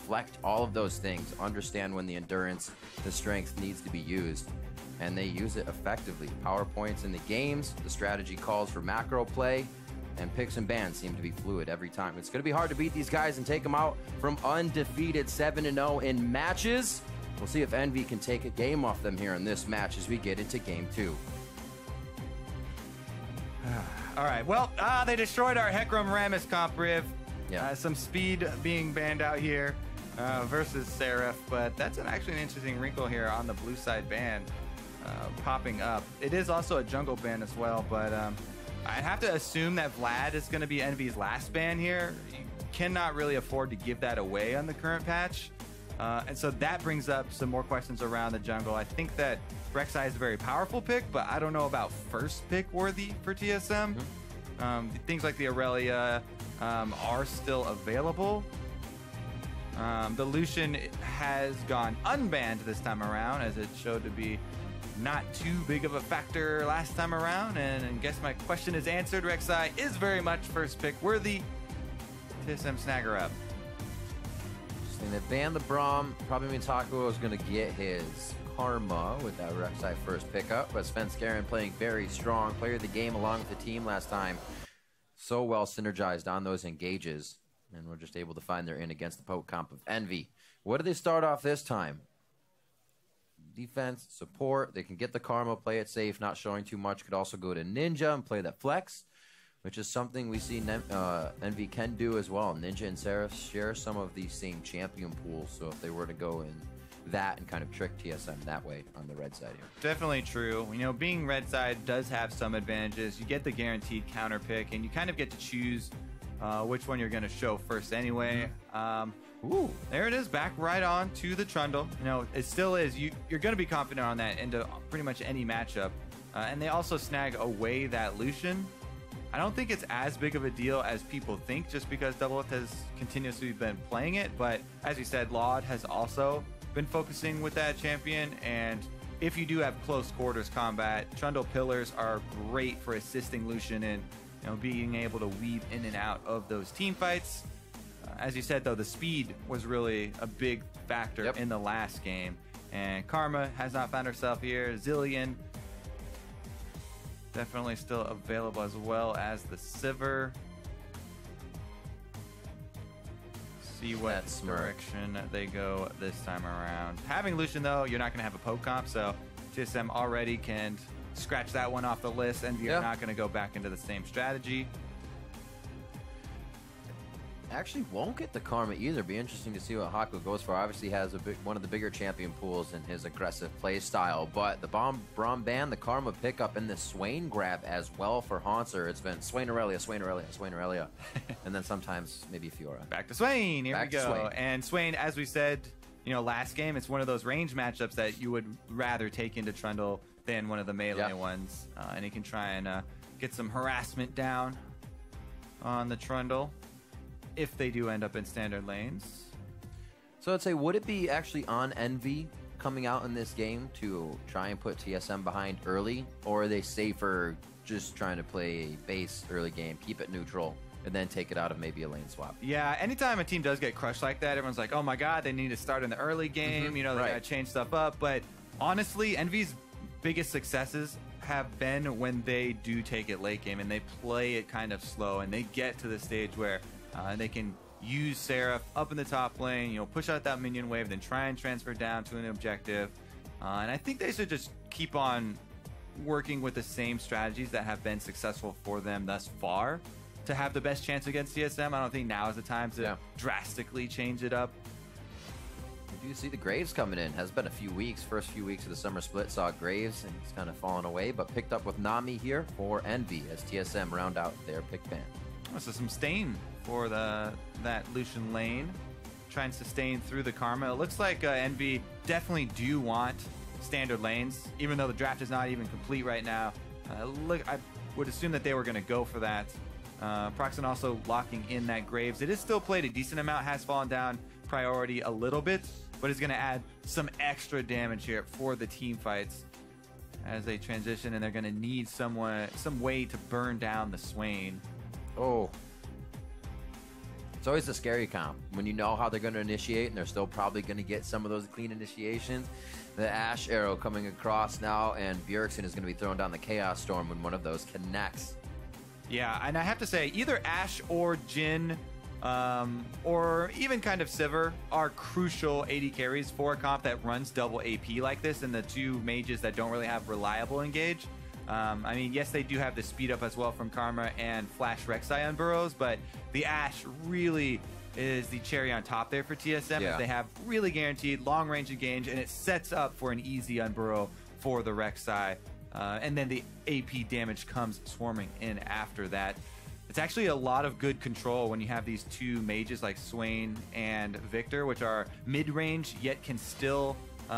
reflect all of those things, understand when the endurance, the strength needs to be used, and they use it effectively. PowerPoints in the games, the strategy calls for macro play, and picks and bans seem to be fluid every time. It's going to be hard to beat these guys and take them out from undefeated 7-0 in matches. We'll see if Envy can take a game off them here in this match as we get into Game 2. All right, well, they destroyed our Hecarim Rammus comp, Riv. Yeah. Some speed being banned out here versus Seraph, but that's actually an interesting wrinkle here on the blue side ban popping up. It is also a jungle ban as well, but I'd have to assume that Vlad is going to be Envy's last ban here. You cannot really afford to give that away on the current patch. And so that brings up some more questions around the jungle. I think that Rek'Sai is a very powerful pick, but I don't know about first pick worthy for TSM. Things like the Aurelia are still available. The Lucian has gone unbanned this time around, as it showed to be not too big of a factor last time around. And I guess my question is answered. Rek'Sai is very much first pick worthy. TSM snagger up. They banned the Braum. Probably Mitaku was going to get his Karma with that Rek'Sai first pickup, but Svenskeren playing very strong. Player of the game along with the team last time. So well synergized on those engages, and we're just able to find their in against the poke comp of Envy. What do they start off this time? Defense, support. They can get the Karma, play it safe, not showing too much. Could also go to Ninja and play that flex, which is something we see Envy can do as well. Ninja and Seraph share some of these same champion pools, so if they were to go in that and kind of trick TSM that way on the red side here. Definitely true. You know, being red side does have some advantages. You get the guaranteed counter pick, and you kind of get to choose which one you're going to show first anyway. Ooh, there it is, back right on to the Trundle. You know, it still is. You're going to be confident on that into pretty much any matchup. And they also snag away that Lucian. I don't think it's as big of a deal as people think, just because Doublelift has continuously been playing it. But as you said, Laud has also been focusing with that champion. And if you do have close quarters combat, Trundle pillars are great for assisting Lucian in, you know, being able to weave in and out of those team fights. As you said, though, the speed was really a big factor in the last game. And Karma has not found herself here. Zilean definitely still available, as well as the Sivir. See what direction they go this time around. Having Lucian, though, you're not going to have a poke comp, so TSM already can scratch that one off the list, and you're not going to go back into the same strategy. Actually won't get the Karma either. Be interesting to see what Haku goes for. Obviously has one of the bigger champion pools in his aggressive play style, but the Braum ban, the Karma pickup, and the Swain grab as well for Haunter. It's been Swain Aurelia, Swain Aurelia, Swain Aurelia, and then sometimes maybe Fiora. Back to Swain. Here we go. And Swain, as we said, you know, last game, it's one of those range matchups that you would rather take into Trundle than one of the melee ones, and he can try and get some harassment down on the Trundle if they do end up in standard lanes. So I'd say, would it be actually on Envy coming out in this game to try and put TSM behind early, or are they safer just trying to play a base early game, keep it neutral, and then take it out of maybe a lane swap? Yeah, anytime a team does get crushed like that, everyone's like, oh my god, they need to start in the early game, you know, they gotta change stuff up. But honestly, Envy's biggest successes have been when they do take it late game and they play it kind of slow, and they get to the stage where they can use Seraph up in the top lane, you know, push out that minion wave, then try and transfer down to an objective. And I think they should just keep on working with the same strategies that have been successful for them thus far to have the best chance against TSM. I don't think now is the time to drastically change it up. Do you see the Graves coming in? Has been a few weeks. First few weeks of the summer split saw Graves, and he's kind of fallen away, but picked up with Nami here for Envy as TSM round out their pick ban. So some stain for that Lucian lane. Try and sustain through the Karma. It looks like Envy definitely do want standard lanes, even though the draft is not even complete right now. Look, I would assume that they were going to go for that. Proxen also locking in that Graves. It is still played a decent amount, has fallen down priority a little bit, but is going to add some extra damage here for the team fights as they transition, and they're going to need some way to burn down the Swain. Oh. It's always a scary comp when you know how they're going to initiate, and they're still probably going to get some of those clean initiations. The Ashe arrow coming across now, and Bjergsen is going to be thrown down the Chaos Storm when one of those connects. Yeah, and I have to say, either Ashe or Jhin, or even kind of Sivir, are crucial AD carries for a comp that runs double AP like this, and the two mages that don't really have reliable engage. I mean, yes, they do have the speed up as well from Karma and Flash Rek'Sai on burrows, but the Ashe really is the cherry on top there for TSM. Yeah. They have really guaranteed long range engage, and it sets up for an easy unburrow for the Rek'Sai. And then the AP damage comes swarming in after that. It's actually a lot of good control when you have these two mages like Swain and Victor, which are mid-range, yet can still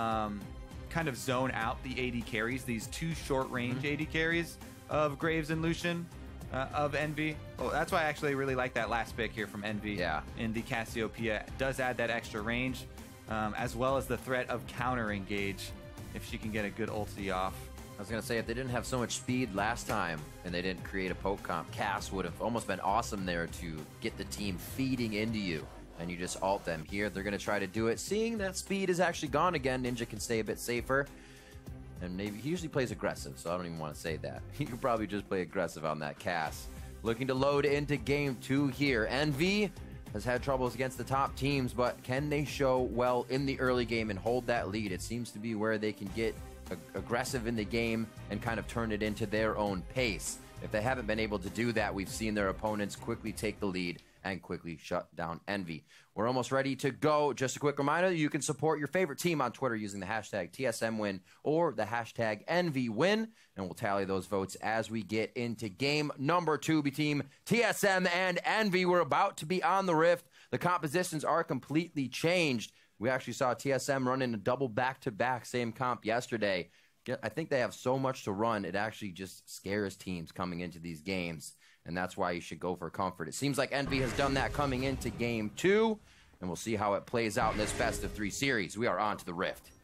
kind of zone out the AD carries, these two short-range AD carries of Graves and Lucian of Envy. Oh, that's why I actually really like that last pick here from Envy. Yeah. In the Cassiopeia. It does add that extra range, as well as the threat of counter-engage if she can get a good ulti off. I was going to say, if they didn't have so much speed last time and they didn't create a poke comp, Cass would have almost been awesome there to get the team feeding into you, and you just ult them. Here, they're going to try to do it. Seeing that speed is actually gone again, Ninja can stay a bit safer. And maybe he usually plays aggressive, so I don't even want to say that. He could probably just play aggressive on that Cass. Looking to load into game 2 here. Envy has had troubles against the top teams, but can they show well in the early game and hold that lead? It seems to be where they can get aggressive in the game and kind of turn it into their own pace. If they haven't been able to do that, we've seen their opponents quickly take the lead and quickly shut down Envy. We're almost ready to go. Just a quick reminder, you can support your favorite team on Twitter using the hashtag TSMWin or the hashtag EnvyWin, and we'll tally those votes as we get into game number 2 between TSM and Envy. We're about to be on the Rift. The compositions are completely changed. We actually saw TSM run in a double back-to-back same comp yesterday. I think they have so much to run, it actually just scares teams coming into these games, and that's why you should go for comfort. It seems like Envy has done that coming into game 2, and we'll see how it plays out in this best-of-3 series. We are on to the Rift.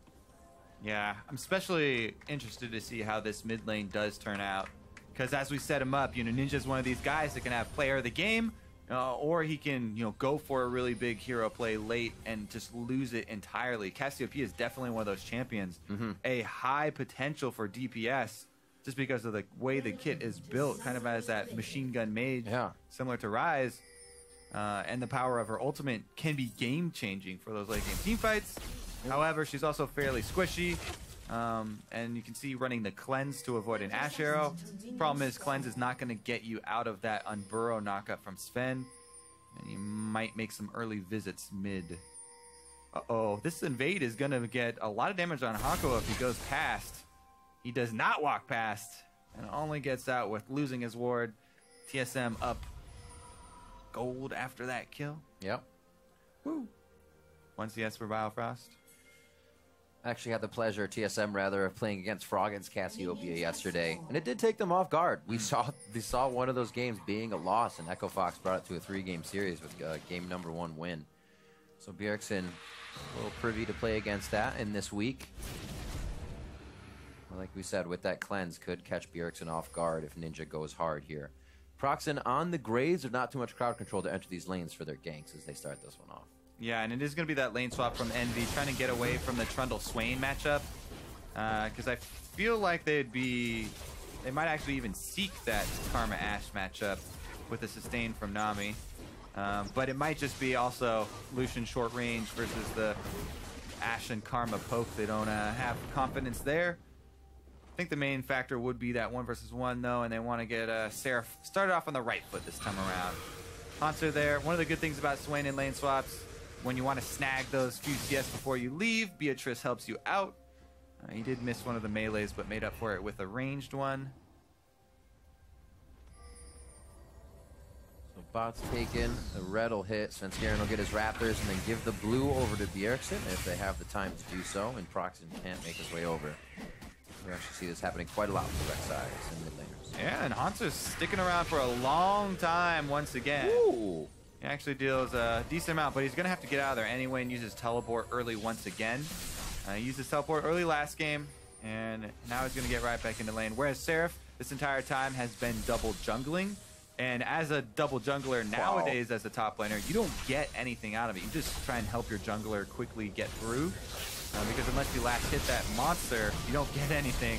Yeah, I'm especially interested to see how this mid lane does turn out, because as we set him up, Ninja's one of these guys that can have player of the game, or he can, go for a really big hero play late and just lose it entirely. Cassiopeia is definitely one of those champions. A high potential for DPS just because of the way the kit is built, kind of as that machine gun mage, similar to Ryze. And the power of her ultimate can be game-changing for those late-game team fights. However, she's also fairly squishy. And you can see running the cleanse to avoid an Ashe arrow. Problem is, cleanse is not going to get you out of that unburrow knockup from Sven, and you might make some early visits mid. Uh-oh, this invade is going to get a lot of damage on Hako if he goes past. He does not walk past, and only gets out with losing his ward. TSM up gold after that kill. Yep. Woo. 1 CS for Biofrost. I actually had the pleasure, TSM rather, of playing against Froggen's Cassiopeia yesterday, and it did take them off guard. We saw one of those games being a loss, and Echo Fox brought it to a 3-game series with game number 1 win. So Bjergsen a little privy to play against that in this week. Like we said, with that cleanse, could catch Bjergsen off guard if Ninja goes hard here. Proxen on the Graves, there's not too much crowd control to enter these lanes for their ganks as they start this one off. Yeah, and it is going to be that lane swap from Envy, trying to get away from the Trundle Swain matchup. Because I feel like they might actually even seek that Karma Ashe matchup with a sustain from Nami. But it might just be also Lucian short range versus the Ashe and Karma poke. They don't have confidence there. I think the main factor would be that 1 versus 1 though, and they want to get Seraph started off on the right foot this time around. Hanzo there. One of the good things about Swain and lane swaps, when you want to snag those few CS before you leave, Beatrice helps you out. He did miss one of the melees, but made up for it with a ranged one. So bot's taken, the red will hit, Svenskeren will get his Raptors, and then give the blue over to Bjergsen if they have the time to do so, and Proxen can't make his way over. We actually see this happening quite a lot with Rek'Sai and mid laners. Yeah, and Hanzo's sticking around for a long time once again. Ooh. He actually deals a decent amount, but he's going to have to get out of there anyway and use his teleport early once again. He used his teleport early last game, and now he's going to get right back into lane. Whereas Seraph, this entire time, has been double jungling. And as a double jungler nowadays, as a top laner, you don't get anything out of it. You just try and help your jungler quickly get through. Because unless you last hit that monster, you don't get anything.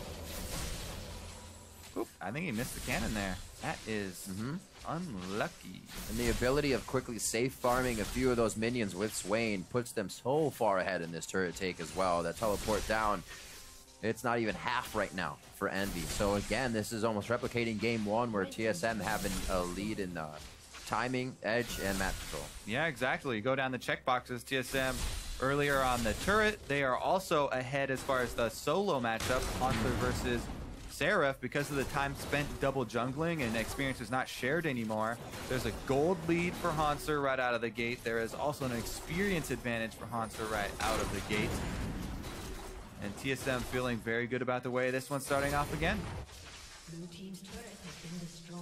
Oop, I think he missed the cannon there. That is unlucky. And the ability of quickly safe farming a few of those minions with Swain puts them so far ahead in this turret take as well. That teleport down, it's not even half right now for Envy. So again, this is almost replicating game one where TSM having a lead in timing, edge, and map control. Yeah, exactly. You go down the checkboxes, TSM earlier on the turret. They are also ahead as far as the solo matchup, Hauntler versus Seraph. Because of the time spent double jungling and experience is not shared anymore, there's a gold lead for Hauntler right out of the gate. There is also an experience advantage for Hauntler right out of the gate. And TSM feeling very good about the way this one's starting off again. Blue team's turret has been destroyed.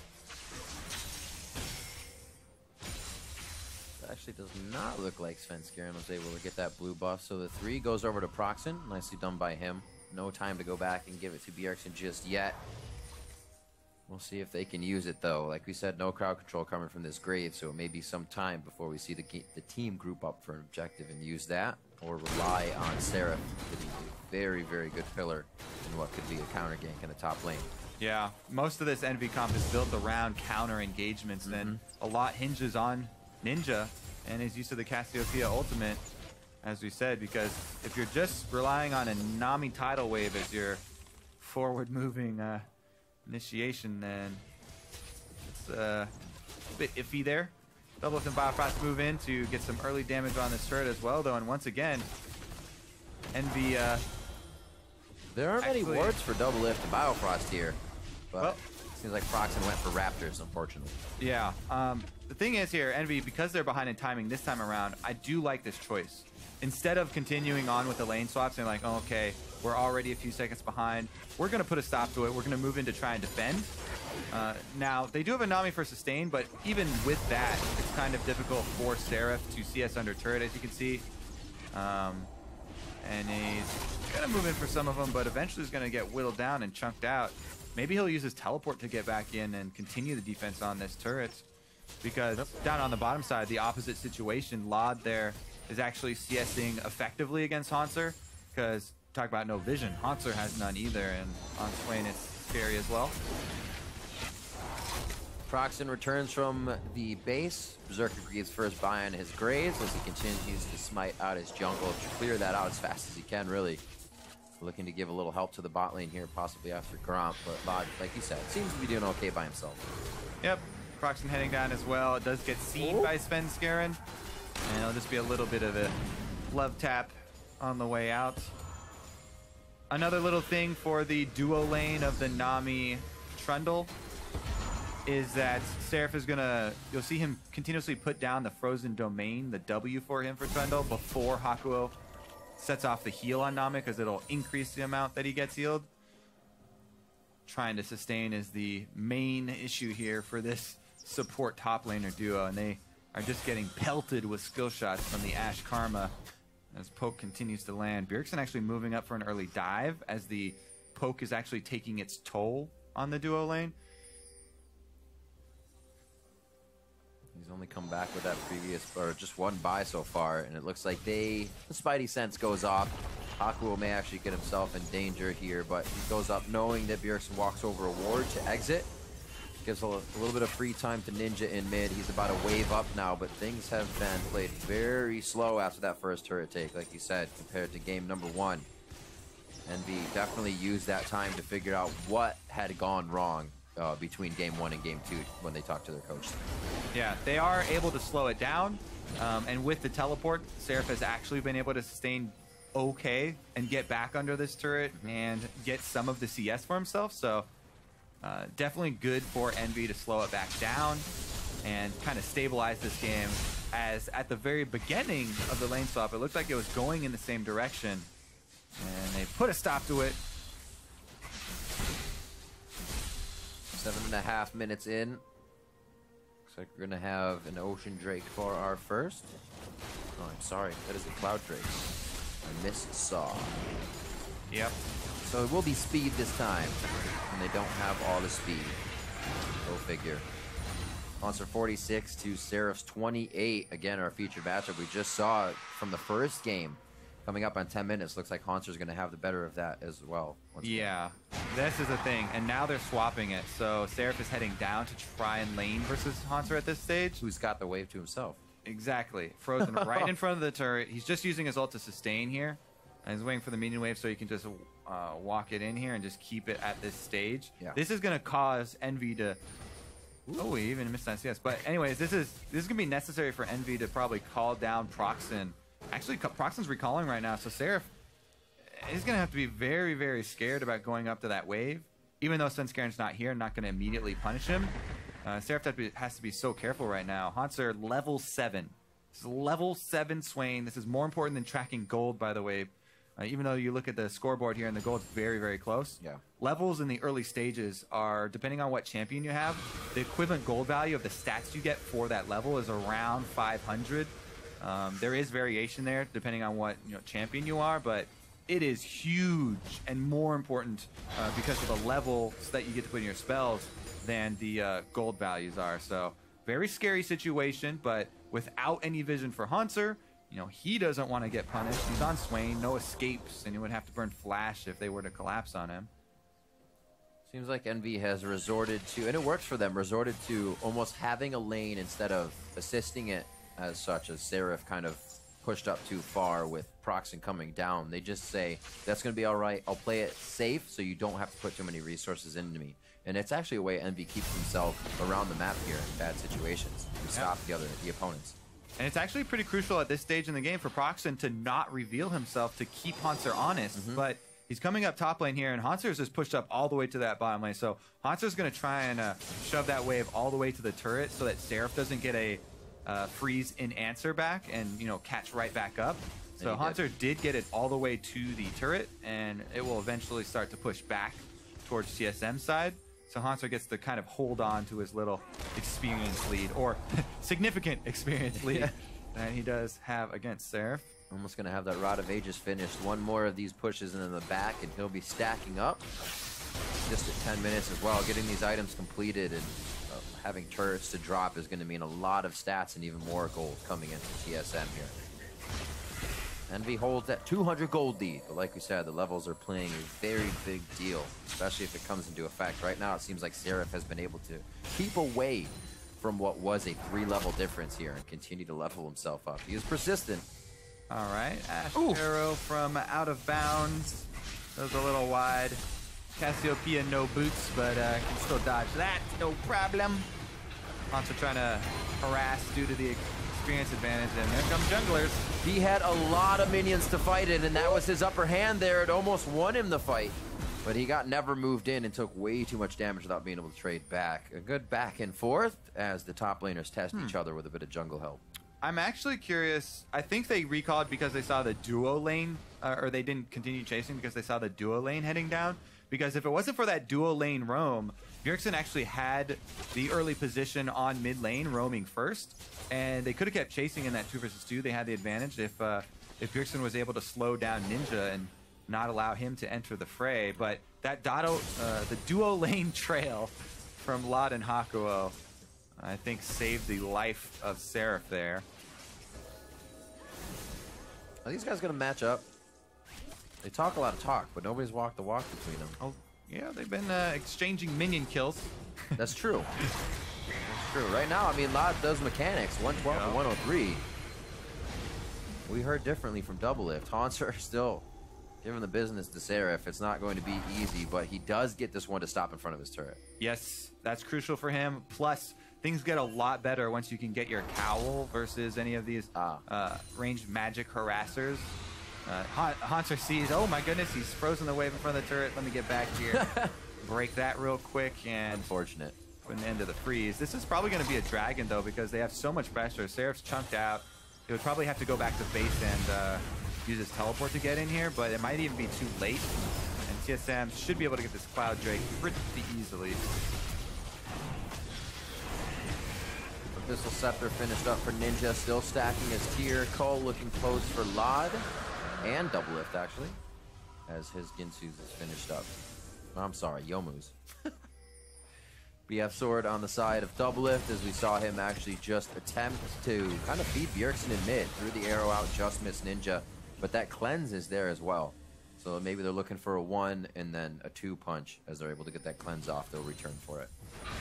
It actually does not look like Svenskeren was able to get that blue buff. So the 3 goes over to Proxen. Nicely done by him. No time to go back and give it to Bjergsen just yet. We'll see if they can use it though. Like we said, no crowd control coming from this grave, so it may be some time before we see the team group up for an objective and use that, or rely on Seraph to be a very, very good pillar in what could be a counter gank in the top lane. Yeah, most of this Envy comp is built around counter engagements, then a lot hinges on Ninja and his use of the Cassiopeia ultimate, as we said, because if you're just relying on a Nami tidal wave as your forward moving initiation, then it's a bit iffy there. Doublelift and Biofrost move in to get some early damage on this turret as well, though, and once again, Envy there aren't many wards for Doublelift and Biofrost here, but well, seems like Proxen went for Raptors, unfortunately. Yeah, the thing is here, Envy, because they're behind in timing this time around, I do like this choice. Instead of continuing on with the lane swaps and like, oh, okay, we're already a few seconds behind, we're going to put a stop to it. We're going to move in to try and defend. Now, they do have a Nami for sustain, but even with that, it's kind of difficult for Seraph to CS under turret, as you can see. And he's going to move in for some of them, but eventually he's going to get whittled down and chunked out. Maybe he'll use his teleport to get back in and continue the defense on this turret. Because down on the bottom side, the opposite situation, Lod there is actually CSing effectively against Hauntler, because talk about no vision, Hauntler has none either, and on Swain it's scary as well. Proxen returns from the base. Berserker Greaves first buy on his Graves as he continues to smite out his jungle to clear that out as fast as he can, really. Looking to give a little help to the bot lane here, possibly after Gromp, but Lod, like you said, seems to be doing okay by himself. Yep, Proxen heading down as well. It does get seen by Svenskeren, and it'll just be a little bit of a love tap on the way out. Another little thing for the duo lane of the Nami Trundle is that Seraph is gonna, you'll see him continuously put down the Frozen Domain, the W for him for Trundle, before Hakuo sets off the heal on Nami, because it'll increase the amount that he gets healed. Trying to sustain is the main issue here for this support top laner duo, and they are just getting pelted with skill shots from the Ash Karma as poke continues to land. Bjergsen actually moving up for an early dive as the poke is actually taking its toll on the duo lane. He's only come back with that previous, or just one buy so far, and it looks like the Spidey sense goes off. Hakuo may actually get himself in danger here, but he goes up knowing that Bjergsen walks over a ward to exit. Gives a little bit of free time to Ninja in mid. He's about a wave up now, but things have been played very slow after that first turret take, like you said, compared to game number 1. Envy definitely used that time to figure out what had gone wrong between game 1 and game 2 when they talked to their coach. Yeah, they are able to slow it down, and with the teleport, Seraph has actually been able to sustain okay and get back under this turret and get some of the CS for himself, so definitely good for Envy to slow it back down and kind of stabilize this game, as at the very beginning of the lane swap, it looked like it was going in the same direction, and they put a stop to it. 7.5 minutes in. Looks like we're gonna have an Ocean Drake for our first. Oh, I'm sorry, that is a Cloud Drake. I missaw. Yep. So it will be speed this time, and they don't have all the speed. Go figure. Monster 46 to Seraph's 28. Again, our featured matchup. We just saw it from the first game. Coming up on 10 minutes. Looks like Haunter's going to have the better of that as well. Yeah, this is the thing. And now they're swapping it. So Seraph is heading down to try and lane versus Haunter at this stage. Who's got the wave to himself. Exactly. Frozen right in front of the turret. He's just using his ult to sustain here. And he's waiting for the minion wave so he can just walk it in here and just keep it at this stage. Yeah. This is going to cause Envy to... Oh, we even missed that CS. But anyways, this is going to be necessary for Envy to probably call down Proxen. Actually, Proxen's recalling right now, so Seraph is going to have to be very, very scared about going up to that wave. Even though Svenskaren's not here, not going to immediately punish him. Seraph has to be so careful right now. Haunter level 7. This is level 7 Swain. This is more important than tracking gold, by the way. Even though you look at the scoreboard here and the gold's very, very close. Yeah. Levels in the early stages are, depending on what champion you have, the equivalent gold value of the stats you get for that level is around 500. There is variation there depending on what champion you are, but it is huge and more important because of the levels that you get to put in your spells than the gold values are. So very scary situation, but without any vision for Haunter, he doesn't want to get punished. He's on Swain, no escapes, and he would have to burn Flash if they were to collapse on him. Seems like Envy has resorted to, and it works for them, resorted to almost having a lane instead of assisting it as such, as Seraph kind of pushed up too far with Proxen coming down. They just say, that's going to be all right. I'll play it safe so you don't have to put too many resources into me. And it's actually a way Envy keeps himself around the map here in bad situations to stop the opponents. And it's actually pretty crucial at this stage in the game for Proxen to not reveal himself to keep Haunter honest. But he's coming up top lane here, and Haunter's just pushed up all the way to that bottom lane. So Haunter's going to try and shove that wave all the way to the turret so that Seraph doesn't get a freeze in answer back and catch right back up. So Haunter did get it all the way to the turret, and it will eventually start to push back towards TSM side. So Haunter gets to kind of hold on to his little experience lead, or significant experience lead that he does have against Seraph. Almost going to have that Rod of Ages finished. One more of these pushes into the back, and he'll be stacking up just at 10 minutes as well. Getting these items completed and having turrets to drop is going to mean a lot of stats and even more gold coming into TSM here. Envy holds that 200 gold lead, but like we said, the levels are playing a very big deal, especially if it comes into effect. Right now, it seems like Seraph has been able to keep away from what was a 3-level difference here and continue to level himself up. He is persistent. All right, Ash Arrow from out of bounds. That was a little wide. Cassiopeia no boots, but can still dodge that, no problem. Also trying to harass due to the experience advantage, and there come junglers. He had a lot of minions to fight it, and that was his upper hand there. It almost won him the fight, but he got never moved in and took way too much damage without being able to trade back. A good back and forth as the top laners test each other with a bit of jungle help. I'm actually curious. I think they recalled because they saw the duo lane, or they didn't continue chasing because they saw the duo lane heading down. Because if it wasn't for that duo lane roam, Bjergsen actually had the early position on mid lane roaming first, and they could have kept chasing in that 2 versus 2. They had the advantage if Bjergsen was able to slow down Ninja and not allow him to enter the fray. But that the duo lane trail from Lot and Hakuo, I think, saved the life of Seraph there. Are these guys going to match up? They talk a lot of talk, but nobody's walked the walk between them. Oh, yeah, they've been exchanging minion kills. That's true. That's true. Right now, I mean, Lot does mechanics, 112 to 103. We heard differently from Doublelift. Haunter still giving the business to Seraph. It's not going to be easy, but he does get this one to stop in front of his turret. Yes, that's crucial for him. Plus, things get a lot better once you can get your cowl versus any of these ranged magic harassers. Haunter sees, oh my goodness, he's frozen the wave in front of the turret. Let me get back here. Break that real quick and unfortunate. Put an end to the freeze. This is probably going to be a dragon though, because they have so much pressure. Seraph's chunked out. He would probably have to go back to base and use his teleport to get in here, but it might even be too late. And TSM should be able to get this Cloud Drake pretty easily. Abyssal Scepter finished up for Ninja, still stacking his tier. Cole looking close for Lod. And Doublelift, actually, as his Ginsu's is finished up. I'm sorry, Youmuu's. BF Sword on the side of Doublelift as we saw him actually just attempt to kind of beat Bjergsen in mid. Threw the arrow out, just missed Ninja. But that cleanse is there as well. So maybe they're looking for a 1 and then a 2 punch. As they're able to get that cleanse off, they'll return for it.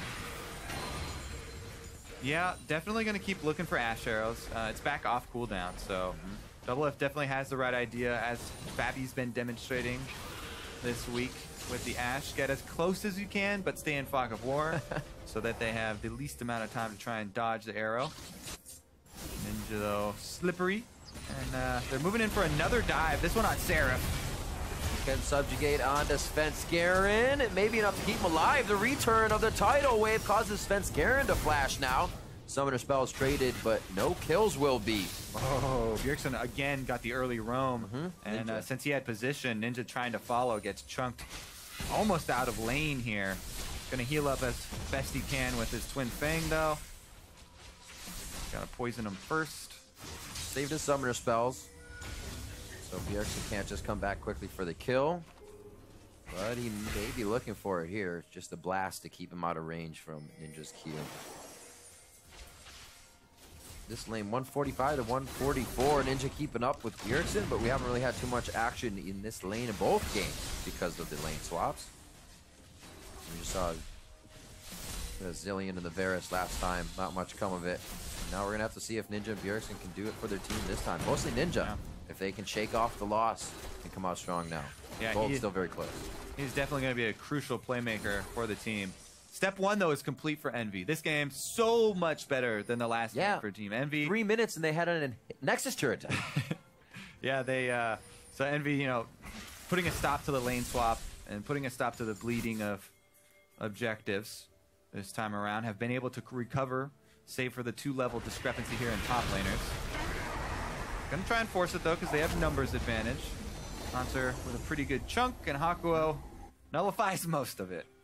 Yeah, definitely going to keep looking for Ash arrows. It's back off cooldown, so Doublelift definitely has the right idea, as Fabi's been demonstrating this week with the Ash. Get as close as you can, but stay in Fog of War so that they have the least amount of time to try and dodge the arrow. Ninja, though, slippery. And they're moving in for another dive, this one on Seraph. Can subjugate onto Svenskeren. It may be enough to keep him alive. The return of the tidal wave causes Svenskeren to flash now. Summoner spells traded, but no kills will be. Oh, Bjergsen again got the early roam. And since he had position, Ninja trying to follow gets chunked almost out of lane here. Gonna heal up as best he can with his Twin Fang, though. Gotta poison him first. Saved his summoner spells. So Bjergsen can't just come back quickly for the kill. But he may be looking for it here. Just a blast to keep him out of range from Ninja's Q. This lane 145 to 144. Ninja keeping up with Bjergsen, but we haven't really had too much action in this lane in both games because of the lane swaps. We just saw the Zilean and the Varus last time. Not much come of it. Now we're going to have to see if Ninja and Bjergsen can do it for their team this time. Mostly Ninja. Yeah. If they can shake off the loss and come out strong now. Yeah, Gold's still very close. He's definitely going to be a crucial playmaker for the team. Step 1, though, is complete for Envy. This game so much better than the last game for Team Envy. 3 minutes and they had a Nexus turret. Yeah, they so Envy, you know, putting a stop to the lane swap and putting a stop to the bleeding of objectives this time around, have been able to recover, save for the 2-level discrepancy here in top laners. Gonna try and force it, though, because they have numbers advantage. Hanser with a pretty good chunk, and Hakuo nullifies most of it.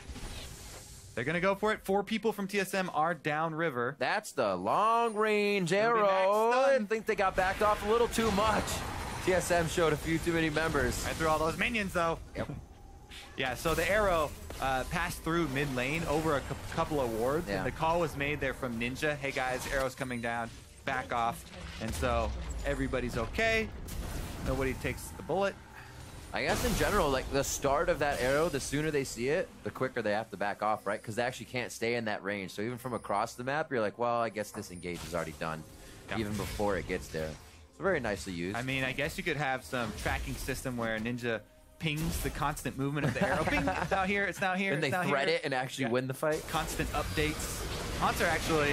They're gonna go for it. 4 people from TSM are downriver. That's the long-range arrow. I think they got backed off a little too much. TSM showed a few too many members. Right through all those minions, though. Yep. Yeah, so the arrow passed through mid lane over a couple of wards, and the call was made there from Ninja. Hey guys, arrow's coming down, back off. And so everybody's okay. Nobody takes the bullet. I guess in general, like the start of that arrow, the sooner they see it, the quicker they have to back off, right? Because they actually can't stay in that range. So even from across the map, you're like, well, I guess this engage is already done, even before it gets there. So very nicely used. I mean, I guess you could have some tracking system where Ninja pings the constant movement of the arrow. Ping, it's now here, it's now here, and it's now they thread here. it and actually win the fight. Constant updates. Hanser actually.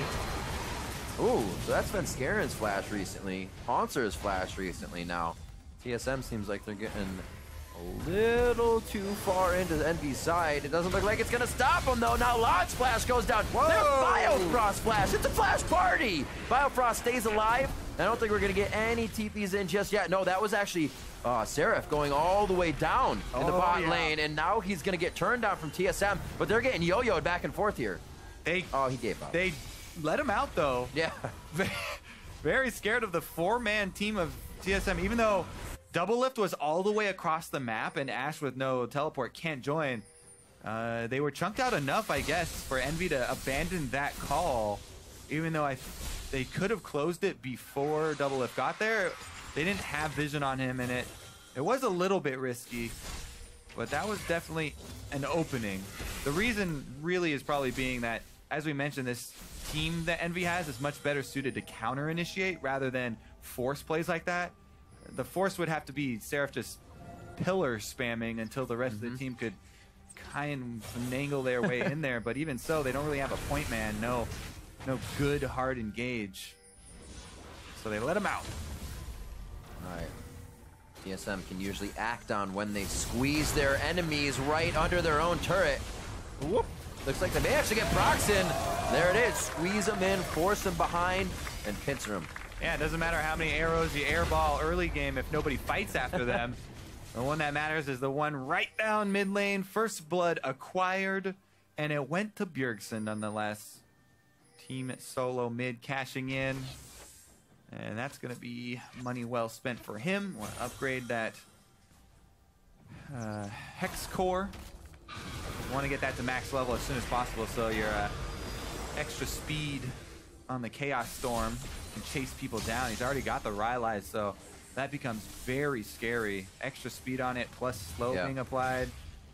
Ooh, so that's been Scaren's flash recently. Hanser's flash recently now. TSM seems like they're getting a little too far into the Envy's side. It doesn't look like it's gonna stop them though. Now Lodge Flash goes down. Whoa. There's Biofrost Flash. It's a flash party. Biofrost stays alive. I don't think we're gonna get any TPs in just yet. No, that was actually Seraph going all the way down in the bot lane, and now he's gonna get turned down from TSM, but they're getting yo-yoed back and forth here. He gave up. They let him out though. Yeah. Very scared of the 4-man team of TSM, even though Doublelift was all the way across the map and Ash with no teleport can't join. They were chunked out enough, I guess, for Envy to abandon that call, even though they could have closed it before Doublelift got there. They didn't have vision on him, and it was a little bit risky, but that was definitely an opening. The reason really is probably being that, as we mentioned, this team that Envy has is much better suited to counter-initiate rather than force plays like that. The force would have to be Seraph just pillar spamming until the rest of the team could kind of finagle their way in there, but even so, they don't really have a point man, no good hard engage. So they let him out. Alright. TSM can usually act on when they squeeze their enemies right under their own turret. Whoop. Looks like they may actually get procs in. There it is. Squeeze them in, force them behind, and pincer them. Yeah, it doesn't matter how many arrows you airball early game if nobody fights after them. The one that matters is the one right down mid lane. First blood acquired, and it went to Bjergsen nonetheless. Team solo mid cashing in. And that's going to be money well spent for him. Want to upgrade that Hex Core. want to get that to max level as soon as possible, so your extra speed on the Chaos Storm can chase people down. He's already got the Rylai's, so that becomes very scary. Extra speed on it, plus slow being applied.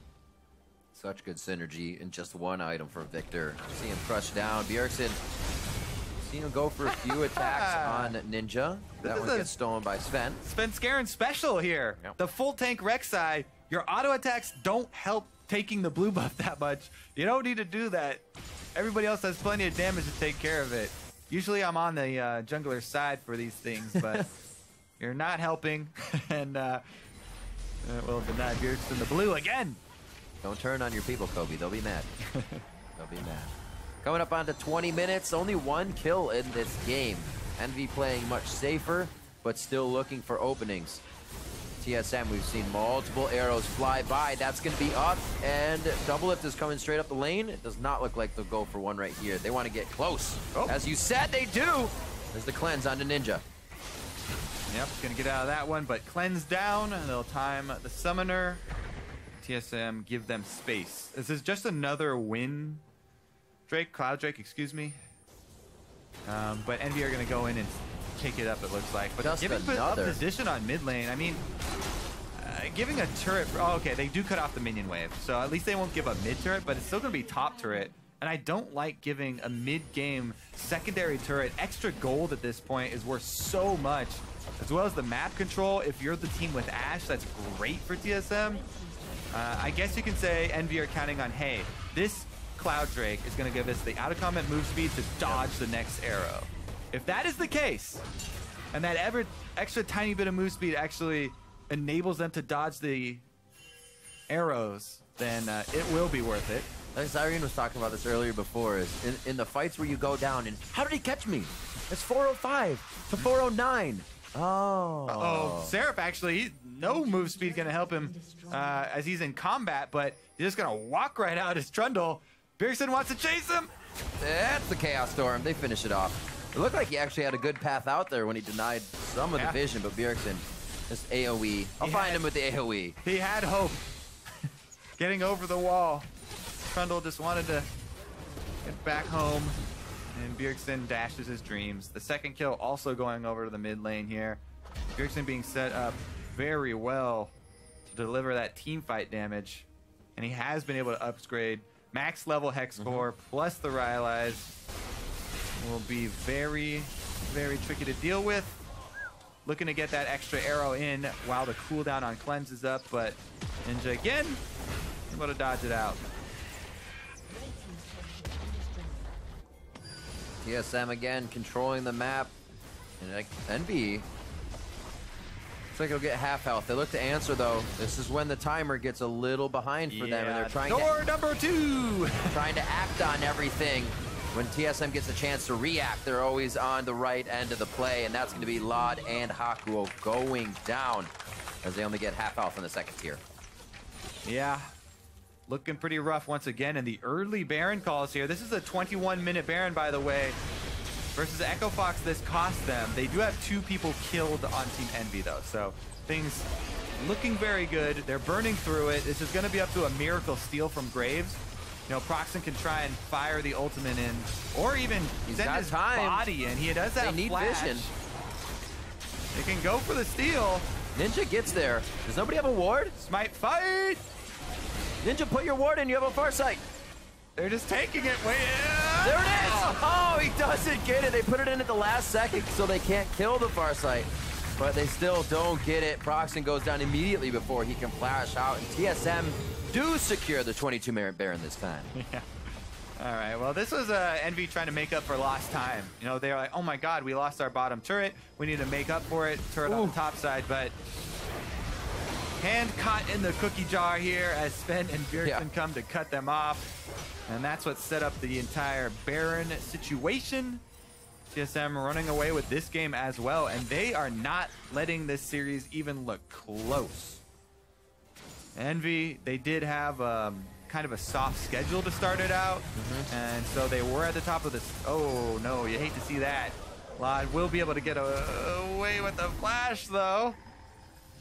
Such good synergy in just one item for Victor. See him crush down. Bjergsen, see him go for a few attacks on Ninja. That one gets stolen by Sven. Svenskeren special here. Yep. The full tank Rek'Sai, your auto attacks don't help taking the blue buff that much. You don't need to do that. Everybody else has plenty of damage to take care of it. Usually I'm on the jungler's side for these things, but you're not helping. And will deny Bjergsen the blue again. Don't turn on your people, Kobe. They'll be mad. They'll be mad. Coming up onto 20 minutes, only one kill in this game. Envy playing much safer, but still looking for openings. TSM, we've seen multiple arrows fly by. That's going to be up, and Doublelift is coming straight up the lane. It does not look like they'll go for one right here. They want to get close. Oh. As you said, they do. There's the cleanse onto Ninja. Yep, gonna get out of that one, but cleanse down, and they'll time the summoner. TSM give them space. This is just another win. Cloud Drake, excuse me. But Envy are gonna go in and take it up, it looks like. But just giving a position on mid lane, I mean, giving a turret, oh, okay, they do cut off the minion wave, so at least they won't give a mid turret, but it's still gonna be top turret. And I don't like giving a mid-game secondary turret. Extra gold at this point is worth so much, as well as the map control. If you're the team with Ashe, that's great for TSM. I guess you can say Envy are counting on, hey, this Cloud Drake is going to give us the out-of-combat move speed to dodge the next arrow. If that is the case, and that extra tiny bit of move speed actually enables them to dodge the arrows, then it will be worth it. Like Zyrene was talking about this earlier before, is in the fights where you go down and how did he catch me? It's 405 to 409. Oh. Uh-oh. Seraph actually, no move speed gonna help him as he's in combat, but he's just gonna walk right out as Trundle. Bjergsen wants to chase him. That's the Chaos Storm. They finish it off. It looked like he actually had a good path out there when he denied some of the vision, but Bjergsen just AoE. I'll find him with the AoE. He had hope. Getting over the wall. Trundle just wanted to get back home, and Bjergsen dashes his dreams. The second kill also going over to the mid lane here. Bjergsen being set up very well to deliver that team fight damage, and he has been able to upgrade max level Hex Core plus the Rylai's. Will be very, very tricky to deal with. Looking to get that extra arrow in while the cooldown on cleanse is up, but Ninja again able to dodge it out. TSM again controlling the map, and like Envy looks like he'll get half health. They look to answer though. This is when the timer gets a little behind for them, and they're trying number 2 trying to act on everything. When TSM gets a chance to react, they're always on the right end of the play, and that's going to be Lod and Hakuo going down as they only get half health in the second tier. Yeah. Looking pretty rough once again in the early Baron calls here. This is a 21-minute Baron, by the way. Versus Echo Fox, this cost them. They do have 2 people killed on Team Envy, though. So things looking very good. They're burning through it. This is going to be up to a miracle steal from Graves. You know, Proxen can try and fire the ultimate in, or even send his body in. He does have flash. Vision. They can go for the steal. Ninja gets there. Does nobody have a ward? Smite fight! Ninja, put your ward in. You have a Farsight. They're just taking it. Wait. There it is. Oh, he doesn't get it. They put it in at the last second, so they can't kill the Farsight. But they still don't get it. Proxen goes down immediately before he can flash out. And TSM do secure the 22-minute Baron this time. Yeah. All right. Well, this was Envy trying to make up for lost time. You know, they're like, oh my God, we lost our bottom turret. We need to make up for it. Turret on the top side, but hand caught in the cookie jar here as Sven and Bjergsen come to cut them off. And that's what set up the entire Baron situation. TSM running away with this game as well, and they are not letting this series even look close. Envy, they did have kind of a soft schedule to start it out, and so they were at the top of this. Oh no, you hate to see that. Lod will be able to get away with the flash though.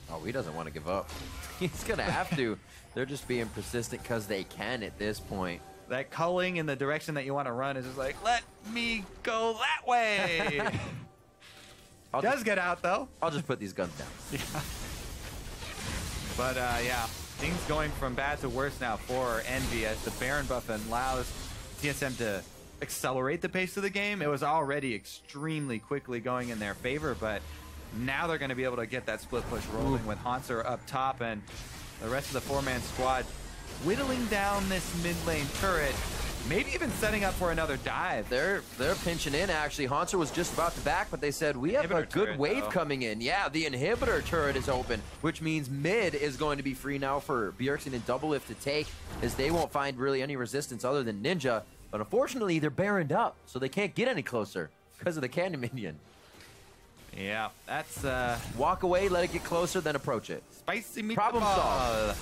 Oh, he doesn't want to give up. He's going to have to. They're just being persistent because they can at this point. That culling in the direction that you want to run is just like, let me go that way. Does get out, though. I'll just put these guns down. Yeah. But, yeah, things going from bad to worse now for Envy as the Baron buff allows TSM to accelerate the pace of the game. It was already extremely quickly going in their favor, but now they're going to be able to get that split push rolling with Hanser up top and the rest of the four-man squad whittling down this mid lane turret, maybe even setting up for another dive. They're pinching in, actually. Hanser was just about to back, but they said, we have a good wave coming in. Yeah, the inhibitor turret is open, which means mid is going to be free now for Bjergsen and Doublelift to take, as they won't find really any resistance other than Ninja. But unfortunately, they're baroned up, so they can't get any closer because of the cannon minion. Yeah, that's walk away, let it get closer, then approach it. Spicy meatball. Problem solved.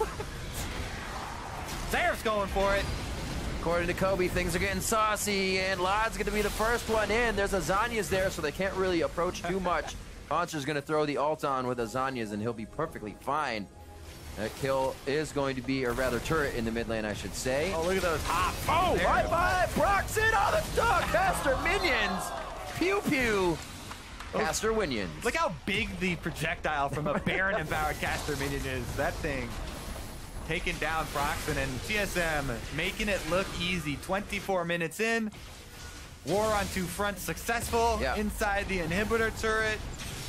Seraph's going for it. According to Kobe, things are getting saucy, and Lod's going to be the first one in. There's Azanias there, so they can't really approach too much. Hanser's going to throw the ult on with Azanias, and he'll be perfectly fine. That kill is going to be, or rather turret in the mid lane, I should say. Oh, look at those hops. Oh, bye-bye, Proxen on the dog. Caster minions. Pew pew. Caster minions. Look how big the projectile from a Baron empowered caster minion is. That thing taking down Proxen, and TSM making it look easy. 24 minutes in. War on two fronts successful inside the inhibitor turret.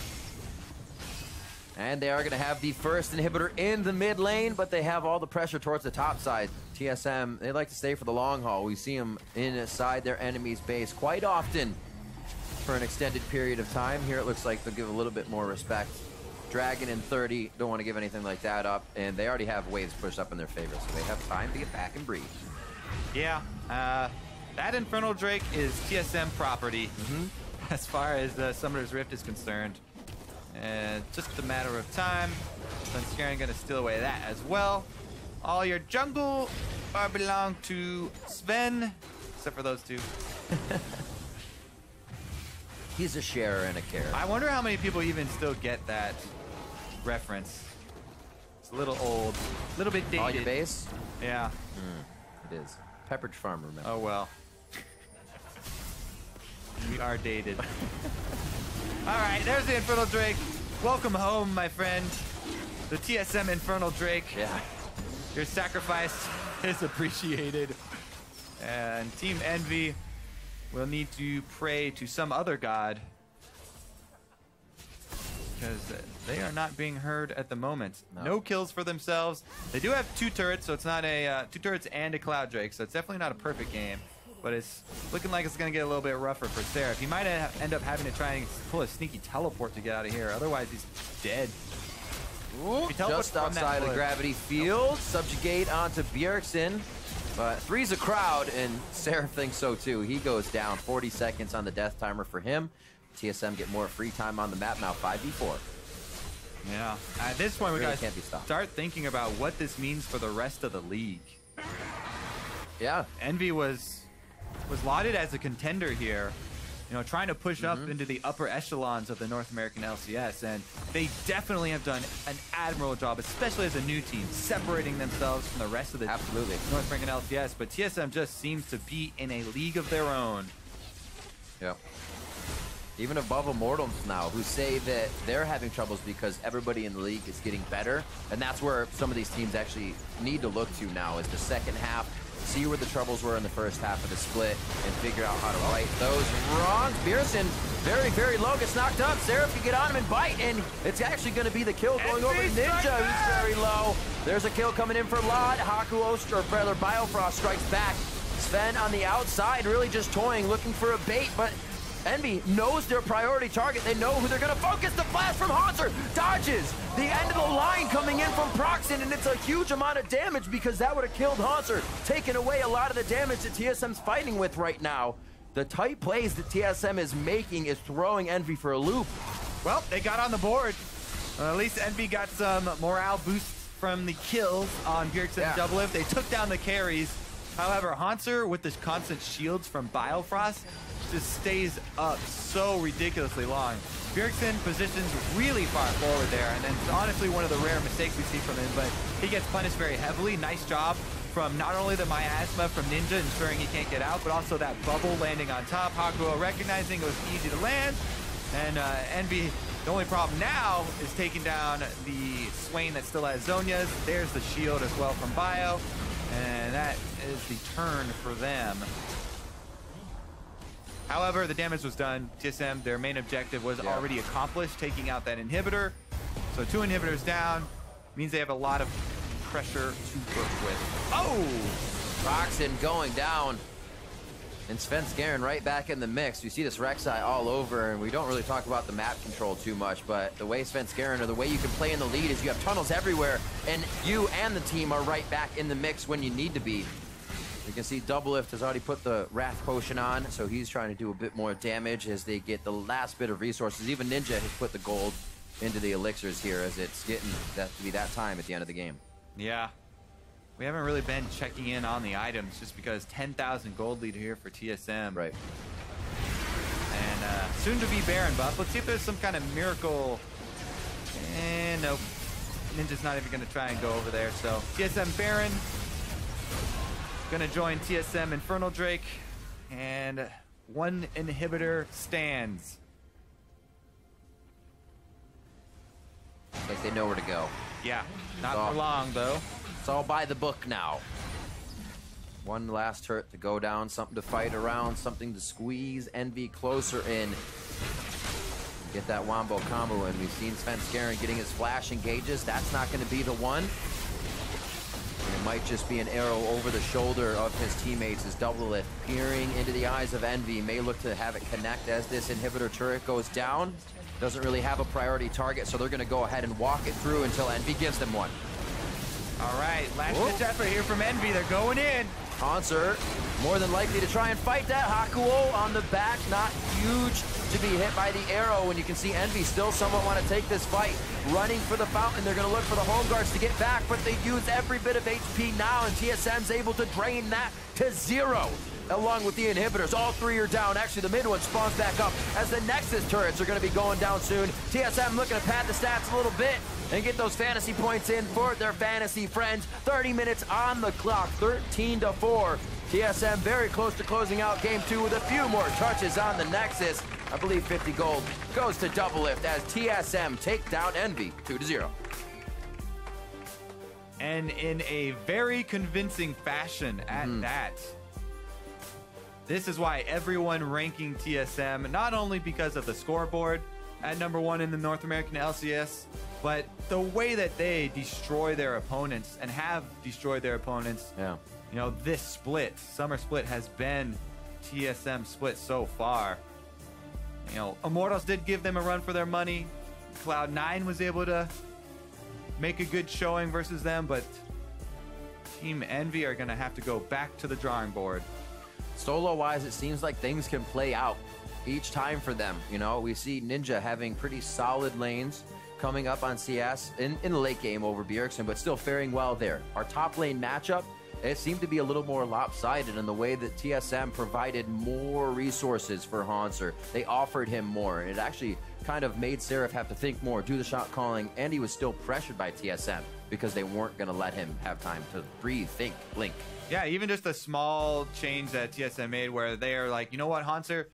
And they are going to have the first inhibitor in the mid lane, but they have all the pressure towards the top side. TSM, they like to stay for the long haul. We see them inside their enemy's base quite often for an extended period of time. Here it looks like they'll give a little bit more respect. Dragon and 30 don't want to give anything like that up, and they already have waves pushed up in their favor, so they have time to get back and breathe. Yeah, that Infernal Drake is TSM property as far as Summoner's Rift is concerned. And just a matter of time. Svenskeren gonna steal away that as well. All your jungle belong to Sven, except for those two. He's a sharer and a carer. I wonder how many people even still get that reference. It's a little old, a little bit dated. All your base? Yeah. It is. Pepperidge Farm, remember. Oh well. We are dated. All right, there's the Infernal Drake. Welcome home, my friend. The TSM Infernal Drake. Yeah. Your sacrifice is appreciated. And Team Envy will need to pray to some other god, because they are not being heard at the moment. No kills for themselves. They do have two turrets, so it's not a two turrets and a Cloud Drake, so it's definitely not a perfect game. But it's looking like it's going to get a little bit rougher for Seraph. He might end up having to try and pull a sneaky teleport to get out of here. Otherwise, he's dead. Ooh, just outside of the gravity field. Subjugate onto Bjergsen. But three's a crowd, and Seraph thinks so too. He goes down. 40 seconds on the death timer for him. TSM get more free time on the map now, 5v4. Yeah. At this point, we really got can't be stopped. Start thinking about what this means for the rest of the league. Yeah. Envy was lauded as a contender here, you know, trying to push up into the upper echelons of the North American LCS, and they definitely have done an admirable job, especially as a new team, separating themselves from the rest of the North American LCS. But TSM just seems to be in a league of their own. Yep. Even above Immortals now, who say that they're having troubles because everybody in the league is getting better, and that's where some of these teams actually need to look to now, is the second half. See where the troubles were in the first half of the split and figure out how to right those wrongs. Bjergsen, very, very low, gets knocked up. Seraph can get on him and bite, and it's actually going to be the kill going over to Ninja, who's very low. There's a kill coming in for Lod. Haku Oster, or rather Biofrost, strikes back. Sven on the outside, really just toying, looking for a bait, but Envy knows their priority target. They know who they're going to focus. The flash from Hanser dodges the end of the line coming in from Proxen, and it's a huge amount of damage because that would have killed Hanser, taking away a lot of the damage that TSM's fighting with right now. The tight plays that TSM is making is throwing Envy for a loop. Well, they got on the board. At least Envy got some morale boosts from the kills on Bjergsen and Doublelift. They took down the carries. However, Hanser, with the constant shields from Biofrost, just stays up so ridiculously long. Bjergsen positions really far forward there, and it's honestly one of the rare mistakes we see from him, but he gets punished very heavily. Nice job from not only the miasma from Ninja ensuring he can't get out, but also that bubble landing on top. Hakuo recognizing it was easy to land, and Envy, the only problem now is taking down the Swain that still has Zhonya's. There's the shield as well from Bio, and that is the turn for them. However, the damage was done. TSM, their main objective was already accomplished, taking out that inhibitor. So 2 inhibitors down means they have a lot of pressure to work with. Oh! Roxin going down. And Svenskeren right back in the mix. You see this Rek'Sai all over, and we don't really talk about the map control too much, but the way Svenskeren, or the way you can play in the lead, is you have tunnels everywhere, and you and the team are right back in the mix when you need to be. You can see Doublelift has already put the Wrath Potion on, so he's trying to do a bit more damage as they get the last bit of resources. Even Ninja has put the gold into the elixirs here, as it's getting that to be that time at the end of the game. Yeah. We haven't really been checking in on the items just because 10,000 gold lead here for TSM. Right. And soon to be Baron buff. Let's see if there's some kind of miracle. And nope. Ninja's not even going to try and go over there. So TSM Baron going to join TSM Infernal Drake. And 1 inhibitor stands. Like they know where to go. Yeah. Not for long though. It's all by the book now. 1 last turret to go down, something to fight around, something to squeeze Envy closer in. Get that Wombo combo in. We've seen Svenskeren getting his flash engages. That's not going to be the one. And it might just be an arrow over the shoulder of his teammates as Doublelift peering into the eyes of Envy. May look to have it connect as this inhibitor turret goes down. Doesn't really have a priority target, so they're going to go ahead and walk it through until Envy gives them one. All right, last ditch effort here from Envy. They're going in. Concert, more than likely to try and fight that. Hakuo on the back, not huge to be hit by the arrow, and you can see Envy still somewhat want to take this fight. Running for the fountain, they're going to look for the home guards to get back, but they use every bit of HP now, and TSM's able to drain that to 0. Along with the inhibitors, all 3 are down. Actually, the mid one spawns back up as the Nexus turrets are going to be going down soon. TSM looking to pad the stats a little bit and get those fantasy points in for their fantasy friends. 30 minutes on the clock, 13-4. TSM very close to closing out game 2 with a few more touches on the Nexus. I believe 50 gold goes to Doublelift as TSM take down Envy 2-0. And in a very convincing fashion at that. This is why everyone ranking TSM, not only because of the scoreboard at #1 in the North American LCS, but the way that they destroy their opponents and have destroyed their opponents. Yeah. You know, this split, summer split, has been TSM split so far. You know, Immortals did give them a run for their money. Cloud9 was able to make a good showing versus them, but Team Envy are going to have to go back to the drawing board. Solo-wise, it seems like things can play out each time for them. You know, we see Ninja having pretty solid lanes coming up on CS in the late game over Bjergsen, but still faring well there. Our top lane matchup, it seemed to be a little more lopsided in the way that TSM provided more resources for Hauntzer. They offered him more, and it actually kind of made Seraph have to think more, do the shot calling, and he was still pressured by TSM because they weren't going to let him have time to breathe, think, blink. Yeah, even just a small change that TSM made where they are like, you know what, Hauntzer,